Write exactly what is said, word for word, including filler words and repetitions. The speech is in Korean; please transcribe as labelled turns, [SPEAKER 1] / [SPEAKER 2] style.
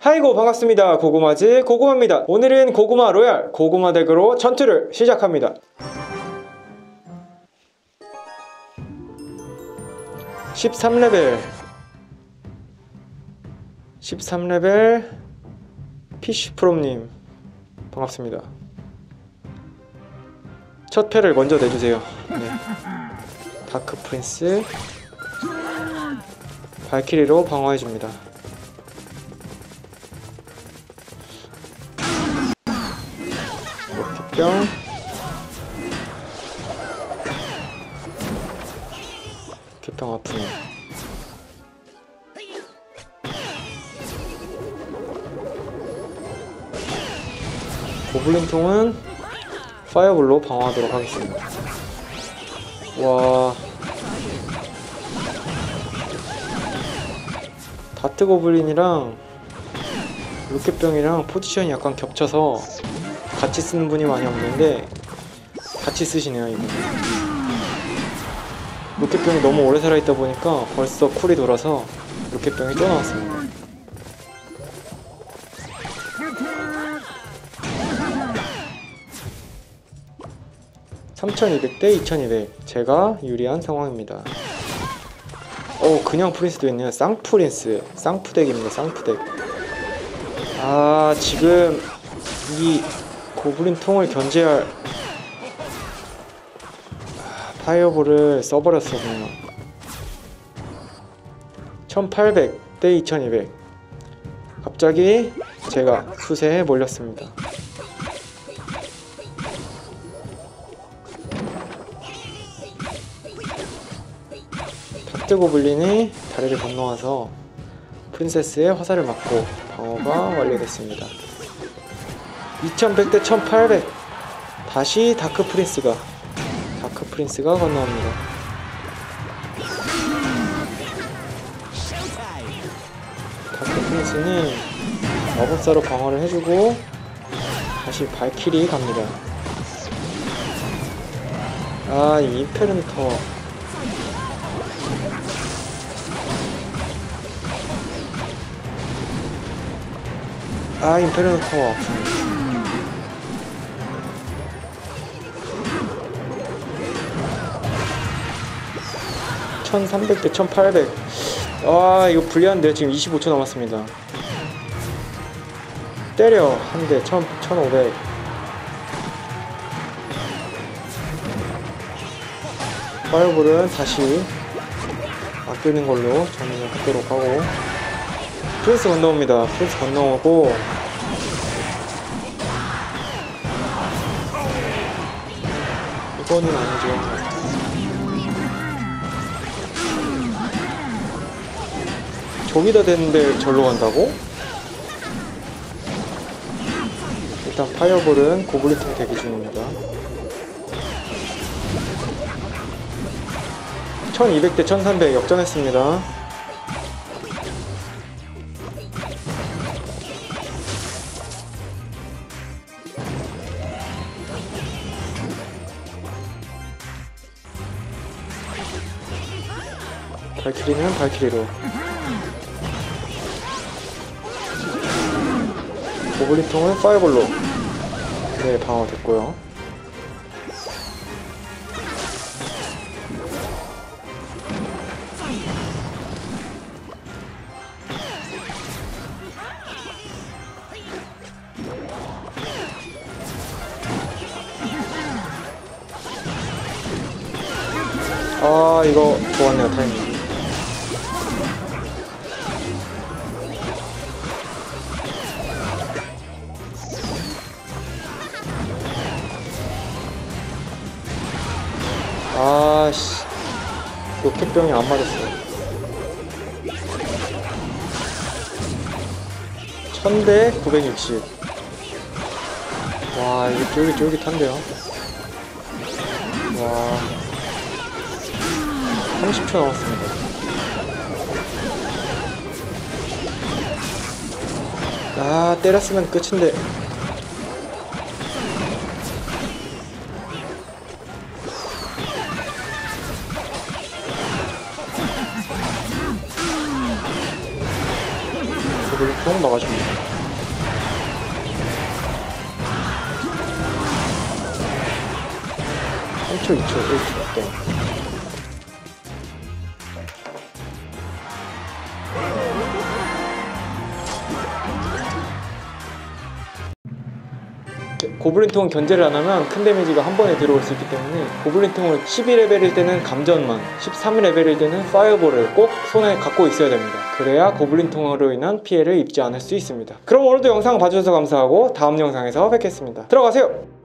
[SPEAKER 1] 하이고 반갑습니다. 고구마즈 고구마입니다. 오늘은 고구마 로얄 고구마 덱으로 전투를 시작합니다. 십삼 레벨 십삼 레벨 피쉬프롬님 반갑습니다. 첫 패를 먼저 내주세요. 네. 다크 프린스 발키리로 방어해줍니다. 로켓병 로켓병 아프네. 고블린통은 파이어볼로 방어하도록 하겠습니다. 와, 다트 고블린이랑 로켓병이랑 포지션이 약간 겹쳐서 같이 쓰는 분이 많이 없는데 같이 쓰시네요. 이거 로켓병이 너무 오래 살아있다 보니까 벌써 쿨이 돌아서 로켓병이 또 나왔습니다. 삼천이백 대 이천이백 제가 유리한 상황입니다. 오, 그냥 프린스도 있네요. 쌍프린스 쌍프덱입니다. 쌍프덱. 아, 지금 이 고블린 통을 견제할 파이어볼을 써버렸어. 그냥 천팔백 대 이천이백 갑자기 제가 수세에 몰렸습니다. 다트 고블린이 다리를 건너와서 프린세스의 화살을 맞고 방어가 완료됐습니다. 이천백 대 천팔백 다시 다크 프린스가 다크 프린스가 건너옵니다. 다크 프린스는 마법사로 방어를 해주고 다시 발키리 갑니다. 아, 이 임페르터 아, 임페르터 아프네. 천삼백 대 천팔백 아, 이거 불리한데. 지금 이십오 초 남았습니다. 때려 한 대 천오백 파이어볼은 다시 아끼는 걸로 전환을 하도록 하고 프린스 건너옵니다. 프린스 건너오고 이거는 아니죠. 저기다 됐는데 절로 간다고? 일단 파이어볼은 고블린통 대기 중입니다. 천이백 대 천삼백 역전했습니다. 발키리는 발키리로 고블린통은 파이어볼로 네, 방어됐고요. 아, 이거 좋았네요. 타이밍. 아씨, 로켓병이 안 맞았어. 천 대 구백육십. 와, 이거 쫄깃쫄깃한데요. 와, 삼십 초 남았습니다. 아, 때렸으면 끝인데. 고블린통 막아줍니다. 삼 초, 이 초, 일 초 땡. 고블린통은 견제를 안하면 큰 데미지가 한 번에 들어올 수 있기 때문에 고블린통을 십이 레벨일 때는 감전만, 십삼 레벨일 때는 파이어볼을 꼭 손에 갖고 있어야 됩니다. 그래야 고블린통으로 인한 피해를 입지 않을 수 있습니다. 그럼 오늘도 영상 봐주셔서 감사하고 다음 영상에서 뵙겠습니다. 들어가세요!